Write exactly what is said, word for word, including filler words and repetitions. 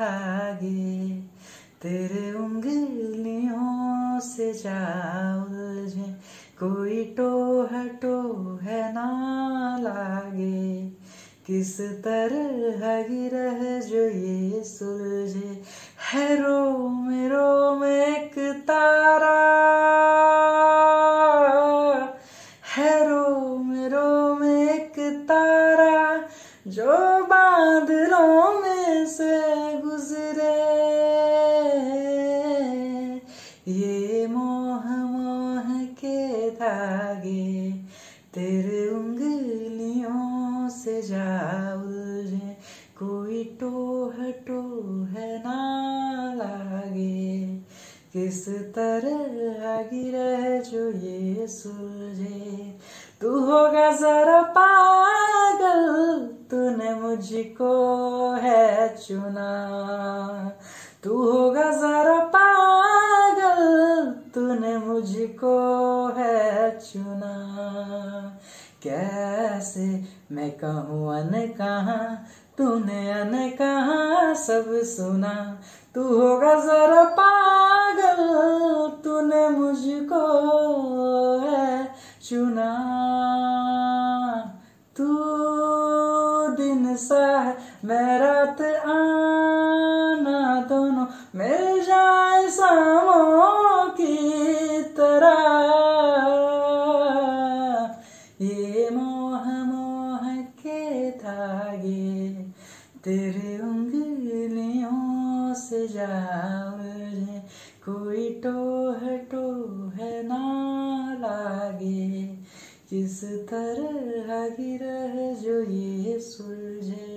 धागे तेरे उंगलियों से जा उलझे, कोई टोह टोह ना लागे। किस तरह गिरह जो ये सुलझे, है रोम रोम एक तारा, है रोम रोम एक तारा जो बादलों में से गुजरे। ये मोह मोह के धागे तेरे उंगलियों से जा उलझे, कोई टोह टोह ना लागे। किस तरह गिरह जो ये सुलझे, तू होगा जरा पागल तूने मुझको है चुना, तू होगा जरा पागल तूने मुझको है चुना। कैसे मैं कहूँ अनकहा तूने अनकहा सब सुना, तू होगा जरा पागल तूने मुझको है चुना। तू दिन सा है मैं रात आना, दोनों मिल जाए शामों की तरह। ये मोह मोह के धागे तेरे उंगलियों से जा उलझे, कोई टोह टोह ना लागे। किस तरह गिरह जो ये सुलझे।